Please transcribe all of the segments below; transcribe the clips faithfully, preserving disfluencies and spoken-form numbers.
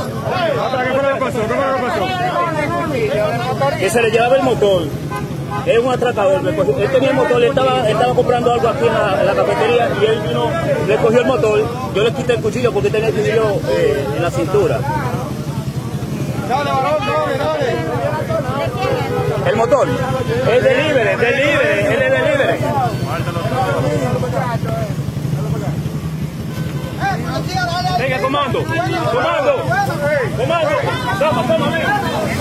¿Qué fue lo que pasó? ¿Qué fue lo que pasó? Que se le llevaba el motor. Es un atracador. Él tenía el motor, él estaba, él estaba comprando algo aquí en la, en la cafetería y él vino, le cogió el motor. Yo le quité el cuchillo porque tenía el cuchillo eh, en la cintura. Dale, varón, dale, dale. El motor. Es delivery, delivery, él es delivery. Venga, comando, comando, comando, toma, toma, venga.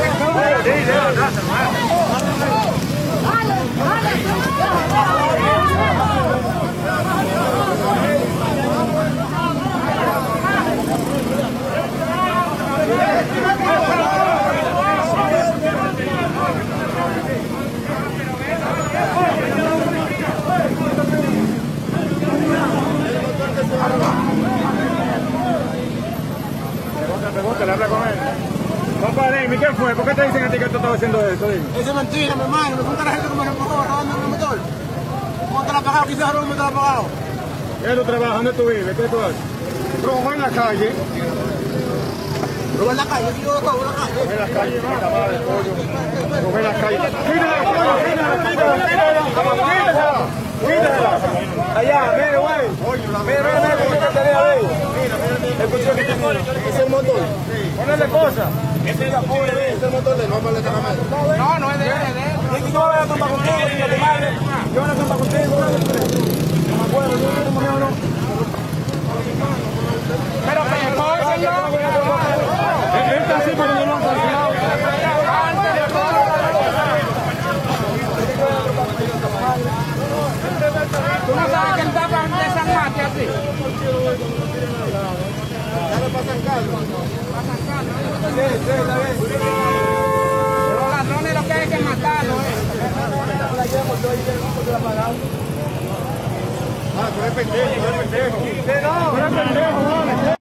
Pregúntale, habla con él. Compadre, ¿qué fue? ¿Por qué te dicen a ti que tú estabas haciendo esto? Dime. Eso es mentira, mi hermano. Me cuenta la gente como se empujó, robando el motor. ¿Cómo te la ha pagado? Quizás no me te la ha pagado. ¿Qué tú trabajas? ¿Dónde tú vives? ¿Qué tú haces? Robo en la calle. Robo en la calle, yo robo en la calle. Robo en la calle, mira, madre, pollo. Robo en la calle. ¡Quítala, pollo! ¡Quítala, quítala, quítala! ¡Quítala! ¡Quítala! Allá, mire, güey. Mire, mire, mire, ¿cómo te tenía ahí? Mira, mira, escuché que tiene. ¿Es el motor? Ponle cosas. Ese es el pobre, ese es el motor de no para el caramelo. No, no es de él, es de él. Y yo voy a tomar contigo, niña de madre. Yo voy a tomar contigo. No me acuerdo, yo no me acuerdo. Pero que cóselo. Él está así, pero no lo han cancelado. ¿Tú no sabes que él está de San Mate así? Ya le pasan Carlos. Pasan Carlos. Sí, sí, está bien. Los ladrones lo que hay que matarlos, ¿eh? Ah, tú eres pendejo, tú eres pendejo. No, tú eres pendejo, vale.